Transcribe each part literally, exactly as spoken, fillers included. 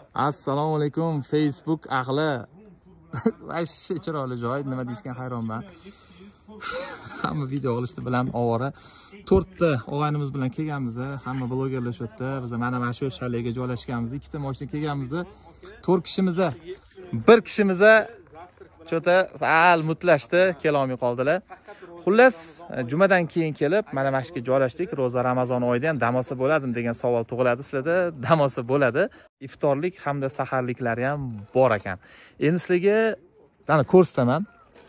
Assalomu alaykum Facebook ahli. Vashshi chiroyli joy, nima deyishgan hayronman. Hamma video olishni bilan ovora. to'rtta og'aynimiz bilan kelganmiz, hamma blogerlar shu yerda. Biz mana mana shu shalega joylashganmiz. Ikkita mashina kelganmiz. to'rt kishimiz, bir kishimiz cho'ta sal mutlashdi, kela olmay qoldilar. Xullas, jumadan keyin kelib, mana mana shu yerga joylashdik. Ro'za Ramazon oyida ham damosa bo'ladimi degan savol tug'iladi sizlarda. Damosa bo'ladi. Iftorlik hamda saharliklari ham bor ekan. Endi sizlarga mana ko'rsataman.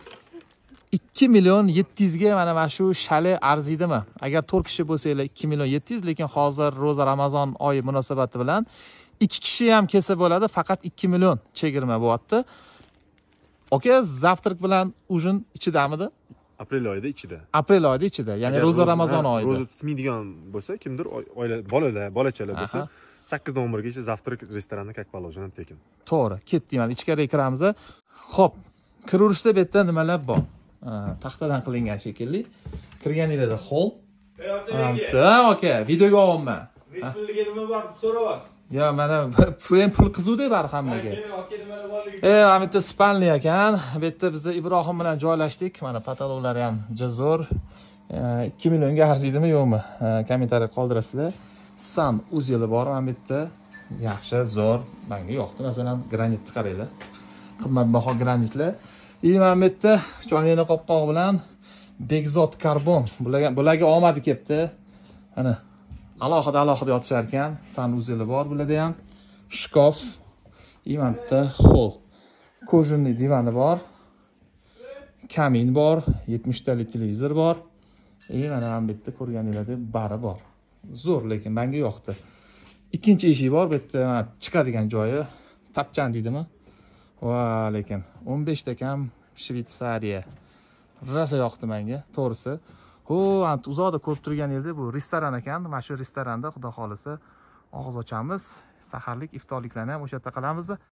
ikki million yetti yuz ga mana mana shu shale arziydimi? Agar to'rt kishi bo'lsanglar ikki million yetti yuz, lekin hozir Ro'za Ramazon oyi munosabati bilan ikki kishi ham kelsa bo'ladi, faqat ikki million chegirma bo'lyapti. Aka, zavtrak bilan ujin ichidamidi? Aprel oyida ichida. Aprel oyida ichida, ya'ni Ro'za Ramazon oyida. Ro'za tutmaydigan bo'lsa, kimdir oila bolalar, bolachalar bo'lsa, sakkiz dan o'n birgacha zavtrak restoranda как положено tekin. To'g'ri, ketdik, mana ichkariga kiramiz. Xo'p, kiraverishda bu yerda nimalar bor? Taxtadan qilingan shekilli. Kirganingizda hol. Ha, aka, videoga olyapman. Respublikaga nima bor deb so'rayapsiz? Ya, mana pul pul qizuvda bar hammaga. E, mana bitta spalni ekan. Bu yerda biz Ibrohim bilan joylashdik. Mana patologlari ham jazor. ikki millionga arziydimi, yo'qmi? Kommentariy qoldirasizlar. San uzeli bor, mana bu yerda yaxshi, zo'r. Menga yoqdi. Masalan, granitni qaranglar. Qimmatbaho granitlar. E, mana bu yerda choynak qopqog'i bilan Begzot karbon. Bularga bularga omadi kelibdi. Mana alohida alohida yotishar ekan. San uzeli bor bularda ham. Shkof, imanta, hol. Kojunli divani bor. Kamin bor, yetmish talik televizor bor. E, mana ham bu yerda ko'rganinglardek bari bor. Zo'r, lekin menga yoqdi. Ikkinchi eshik bor, bu yerda chiqadigan joyi. Tapchan deydimi? Va, lekin o'n besh ta kam Shvetsariya. Rosa yoqdi menga, to'g'risi. Ho, ant uzoqda ko'rib turganingizdek, bu restoran ekan. Mana shu restoranda xudo xolisa og'iz ochamiz. Saharlik, iftorliklarni ham o'sha yerda qilamiz.